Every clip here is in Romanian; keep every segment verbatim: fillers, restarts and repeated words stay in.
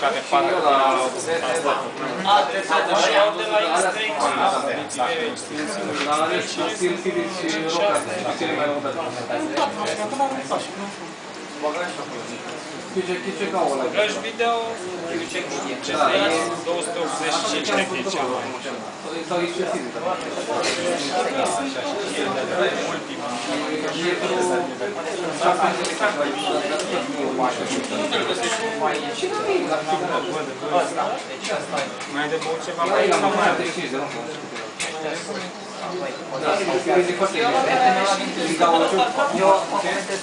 care fac la... A, trebuie să iau de la X-Trade. La ales Steel City și Roca, și cele mai rău. Ce cau ăla? Rush video, două sute optzeci și cinci cred că e cea mai mult. Sau excesiv. Mai de băut ceva mai la mai. Este foarte bine. Din cauciuc. Eu comentez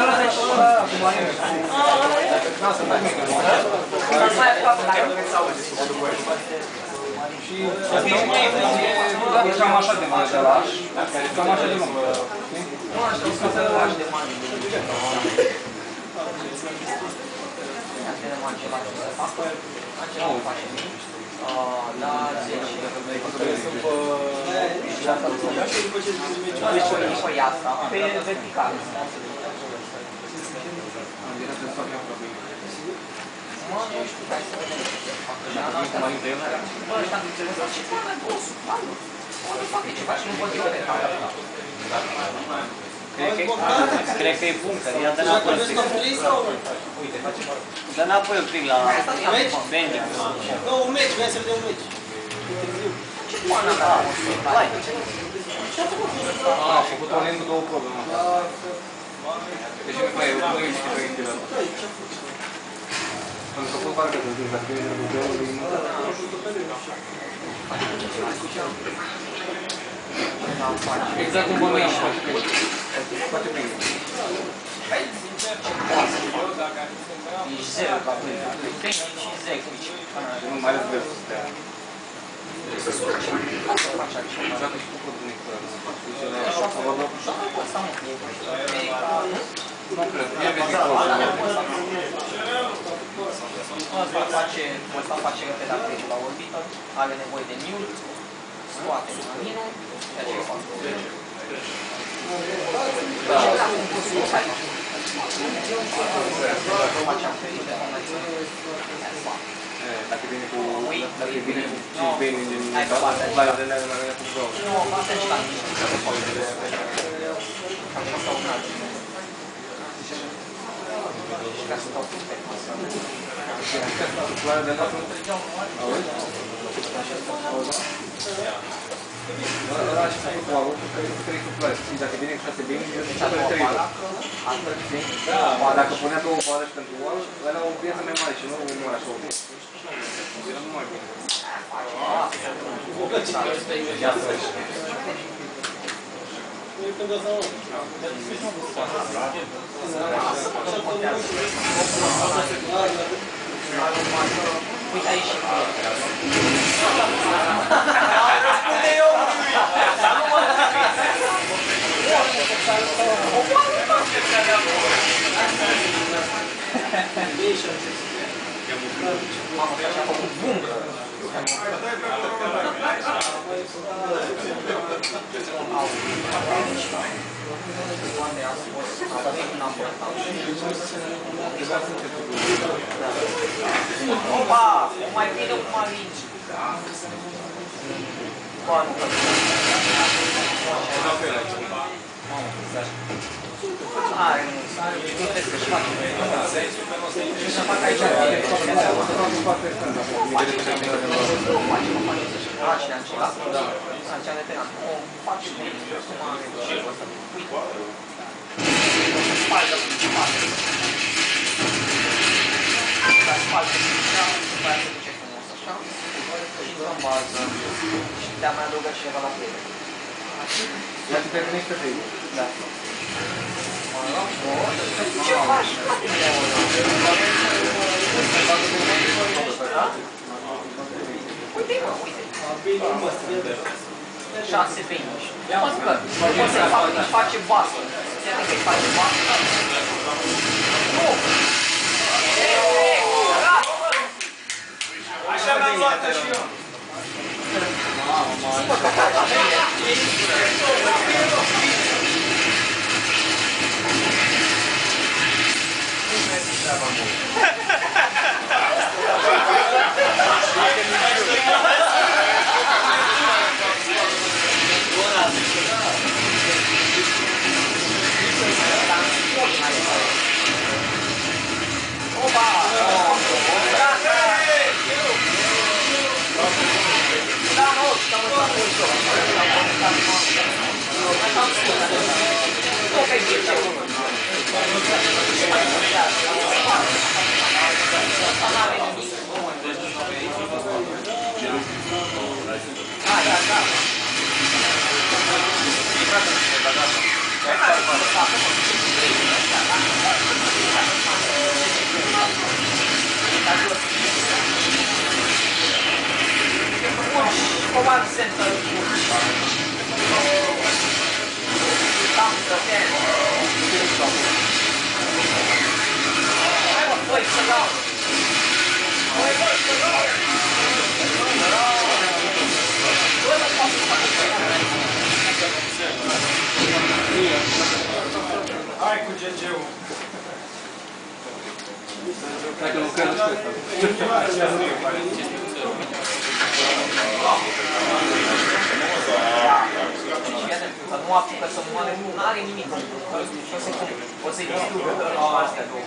și cam așa de mare de la cam așa de lung. Nu aș știu să te lași de mare. La zece. După asta, pe vertical. Mă, nu știu, hai să vedem. Bă, ăștia am înțeles. Ce fac mai boss? Nu fac ceva și nu văd eu pe care. Cred că e bunker, ia dă înapoi un pic. Uite, dă înapoi un pic la vending. Nu, un meci, vrei să vedem un meci. Ce poana mea? Hai. A, a făcut o lingă două probe. Deci nu mai e, nu e știi pe interior. Am făcut parcă de zi, dacă e de două lingă. Exact cum bă mi-am face pe aici. Foarte bine. Ești zero, ca pe tehnic și zecrici. Nu mai ales versus astea. Joacă și cu produnic. Nu cred, nu e vezi Ăsta face repede upgrade la orbită, are nevoie de mute, scoate luminul, ceea ce eu fac. Dacă vine cu... Dacă vine cu cinci bani din... Baia de lea, la mea cu două. Nu, asta e și la mine. Cam și asta un alt. Și ca să dau pe masă. Baia de lea sunt... Auzi? Ăla și s-a făcut oalul, că e cu trei suplare. Și dacă vine cu șase bani, eu sunt șapte trei. Dacă punea două oală și pentru oală, ăla o viață mai mare și nu numai așa o viață. Era numai bine. Uite aici. Mamă, că și-a făcut buncă. Opa, o mai bine cum alingi. Are, nu trebuie să-și faci. Și să fac aici. Și de acela, acela de penal. O faci și cum are și ăsta. Uite. O să spală în spate. Să spală în spate, după aia se duce frumos așa. Și dăm bază. Și te-am mai adăugat și ceva la play. La ce te gândești pe Facebook? Da. Ce faci? Uite, mă, uite. șase finish. Poți să-i face basă. Iată că-i face basă. Nu! Așa mi-am luat-o și eu. Mamă, mamă. Ha ha ha ha! Command center当着店，哎，我会知道，我会知道。 Ecco G G U. Ecco, non credo nu apucă să moare, nu are nimic. O să-i o să-i distrugă astea două.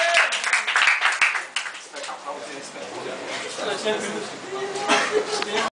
Să lăsăm